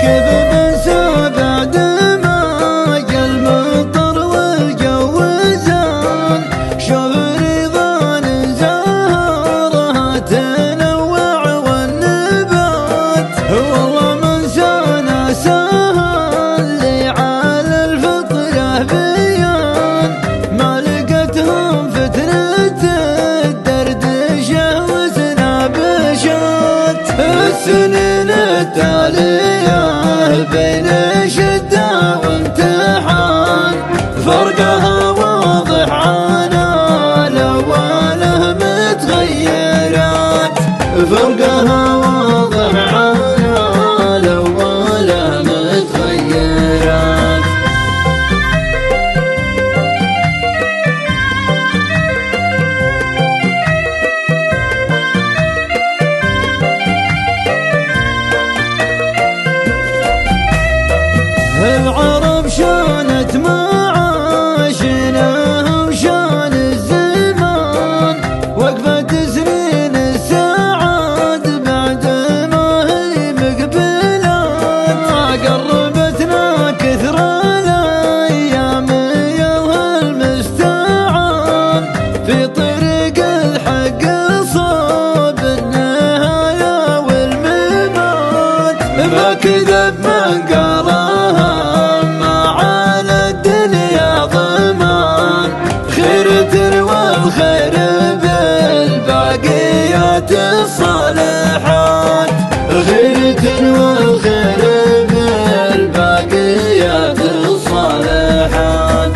كيف بنسى بعد ما جا المطر والجو زان، شوف رضوان زهرها تنوع والنبات، والله من سانا سهل لي على الفطرة بيان، ما لقتهم فتنة الدردشة وزنابشات. السنين التالية بين شدة وامتحان، فرقها واضح عن الأوله متغيرات، فرقها واضح عن الأوله متغيرات. العرب شانت معاشنا وشان الزمان، وقفت سنين السعاد بعد ما هي مقبلات، قربتنا كثر الايام يا المستعان، في طريق الحق صوب النهاية والممات، ما كذب من قراها والخير بالباقيات الصالحات، غيرة والخير بالباقيات الصالحات.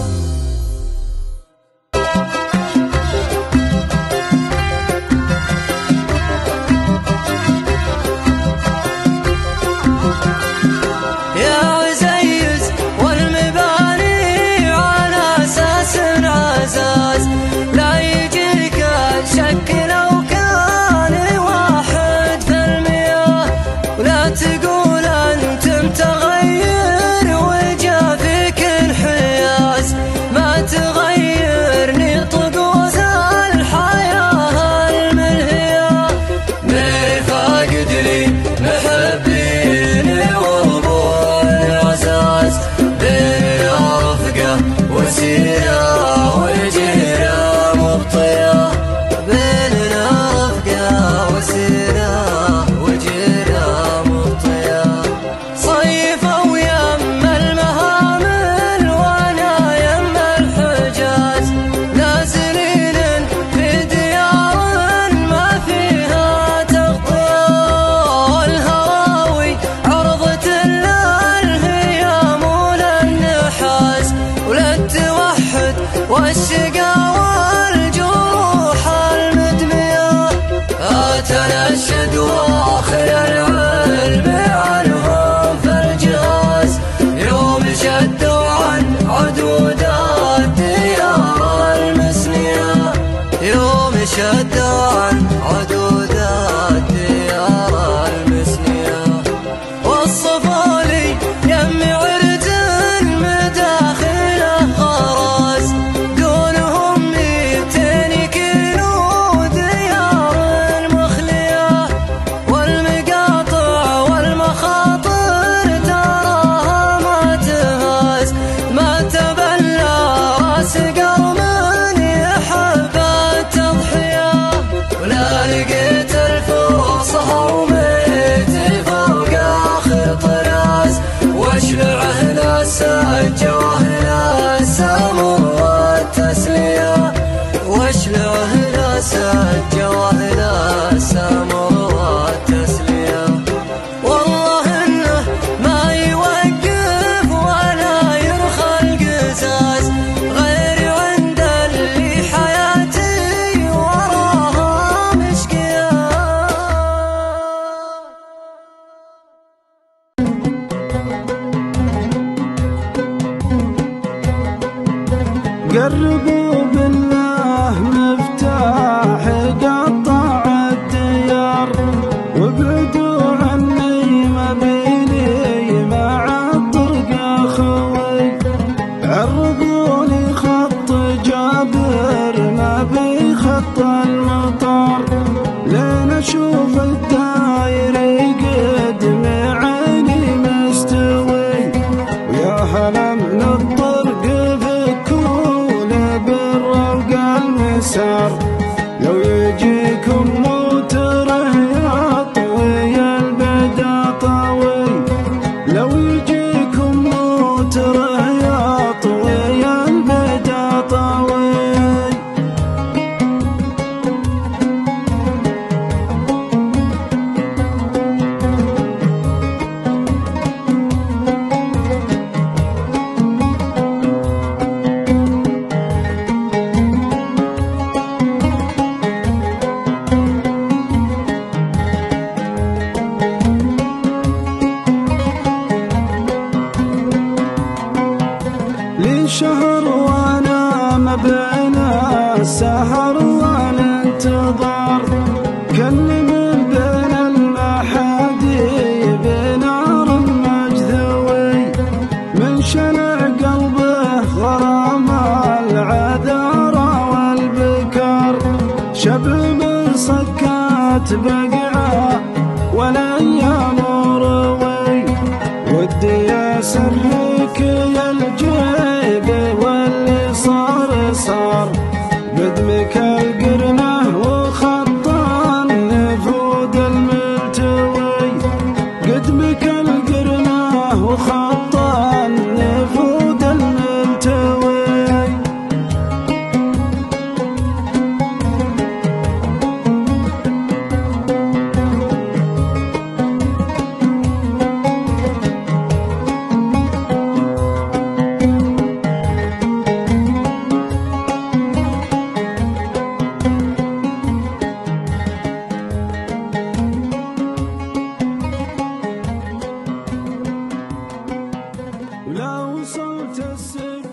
يا عزيز والمباني على أساس عزاز، لا يجيك الشك لو كان واحد في المياه، ولا تقول أنت متغير وجا فيك انحياز، ما تغيرني طقوس الحياة الملهية، من فاقد لي محبيني وابو العزاز، بين رفقة وسيرة وجيرة مبطية، بيننا رفقة وسيرة وجيرة مبطية، صيفوا يم المهامل وانا يم الحجاز، نازلين في ديار ما فيها تغطية، والهواوي عرضة الهيام وللنحاس، وللتوحد والشقاوة والجروح المدمية، أتنشد واخر العلم عنهم في الجهاز، يوم شدوا عن عدودات ديار المسنية، يوم شدوا عن عدودات ديار المسنية، وصفوا لي يم عرج مداخله غراز، دونهم 200 كيلو ديار مخلية، والمقاطع والمخاطر تراها ما تهاز، ما تبلى راس قرم يحب التضحية، ولا لقيت الفرصة وميت فوق آخر طراز، واشلعه ناسا جواهر السمر والتسلية، واشلعه ناسا جواهر السمر والتسلية، والله انه ما يوقف ولا يرخى القزاز، غير عند اللي حياتي وراها مشقية. قربوا بالله مفتاح قطع الديار، وابعدوا عني ما بيني مع الطرق اخوي، عرضوني خط جابر ما بي خط المطار، لين اشوف الداير يقدم عيني صوت السب